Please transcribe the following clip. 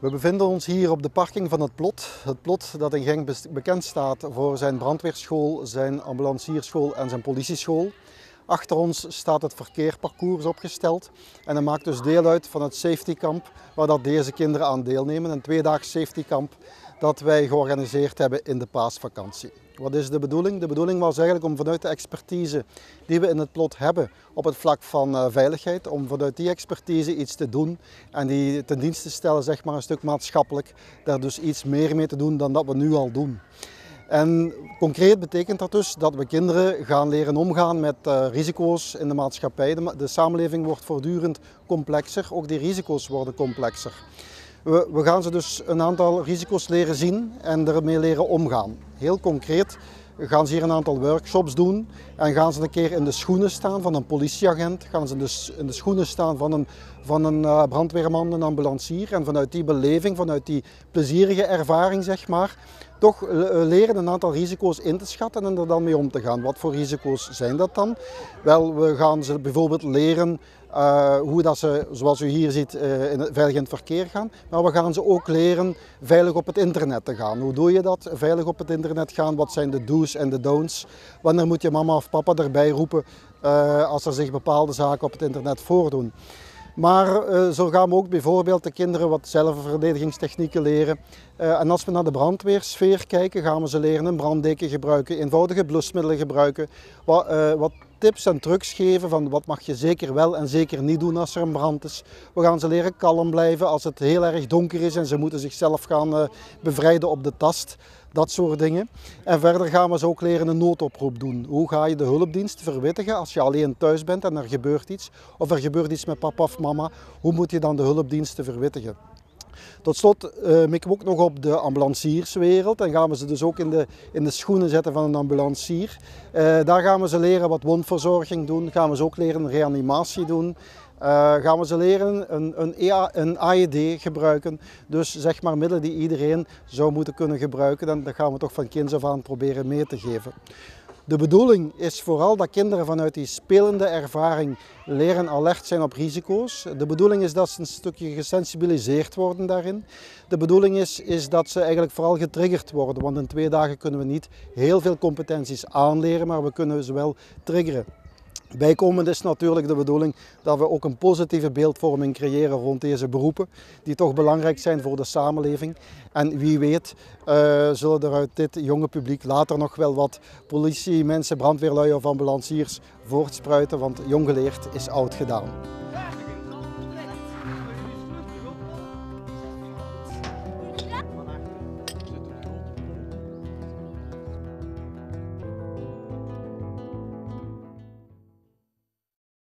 We bevinden ons hier op de parking van het Plot. Het Plot dat in Genk bekend staat voor zijn brandweerschool, zijn ambulancierschool en zijn politieschool. Achter ons staat het verkeerparcours opgesteld en dat maakt dus deel uit van het safetykamp waar dat deze kinderen aan deelnemen. Een tweedaags safetykamp dat wij georganiseerd hebben in de paasvakantie. Wat is de bedoeling? De bedoeling was eigenlijk om vanuit de expertise die we in het Plot hebben op het vlak van veiligheid, om vanuit die expertise iets te doen en die ten dienste stellen, zeg maar een stuk maatschappelijk, daar dus iets meer mee te doen dan dat we nu al doen. En concreet betekent dat dus dat we kinderen gaan leren omgaan met risico's in de maatschappij. De samenleving wordt voortdurend complexer, ook die risico's worden complexer. We gaan ze dus een aantal risico's leren zien en ermee leren omgaan. Heel concreet gaan ze hier een aantal workshops doen en gaan ze een keer in de schoenen staan van een politieagent, gaan ze dus in de schoenen staan van een brandweerman, een ambulancier en vanuit die beleving, vanuit die plezierige ervaring zeg maar, toch leren een aantal risico's in te schatten en er dan mee om te gaan. Wat voor risico's zijn dat dan? Wel, we gaan ze bijvoorbeeld leren hoe dat ze, zoals u hier ziet, veilig in het verkeer gaan. Maar we gaan ze ook leren veilig op het internet te gaan. Hoe doe je dat? Veilig op het internet gaan. Wat zijn de do's en de don'ts? Wanneer moet je mama of papa erbij roepen als er zich bepaalde zaken op het internet voordoen? Maar zo gaan we ook bijvoorbeeld de kinderen wat zelfverdedigingstechnieken leren. En als we naar de brandweersfeer kijken, gaan we ze leren een branddeken gebruiken, eenvoudige blusmiddelen gebruiken. Wat tips en trucs geven van wat mag je zeker wel en zeker niet doen als er een brand is. We gaan ze leren kalm blijven als het heel erg donker is en ze moeten zichzelf gaan bevrijden op de tast. Dat soort dingen. En verder gaan we ze ook leren een noodoproep doen. Hoe ga je de hulpdienst verwittigen als je alleen thuis bent en er gebeurt iets? Of er gebeurt iets met papa of mama. Hoe moet je dan de hulpdiensten verwittigen? Tot slot mikken we ook nog op de ambulancierswereld en gaan we ze dus ook in de schoenen zetten van een ambulancier. Daar gaan we ze leren wat wondverzorging doen, gaan we ze ook leren reanimatie doen. Gaan we ze leren een AED gebruiken, dus zeg maar middelen die iedereen zou moeten kunnen gebruiken en dat gaan we toch van kinds af aan proberen mee te geven. De bedoeling is vooral dat kinderen vanuit die spelende ervaring leren alert zijn op risico's. De bedoeling is dat ze een stukje gesensibiliseerd worden daarin. De bedoeling is dat ze eigenlijk vooral getriggerd worden, want in 2 dagen kunnen we niet heel veel competenties aanleren, maar we kunnen ze wel triggeren. Bijkomend is natuurlijk de bedoeling dat we ook een positieve beeldvorming creëren rond deze beroepen, die toch belangrijk zijn voor de samenleving. En wie weet zullen er uit dit jonge publiek later nog wel wat politiemensen, brandweerlui of ambulanciers voortspruiten, want jong geleerd is oud gedaan.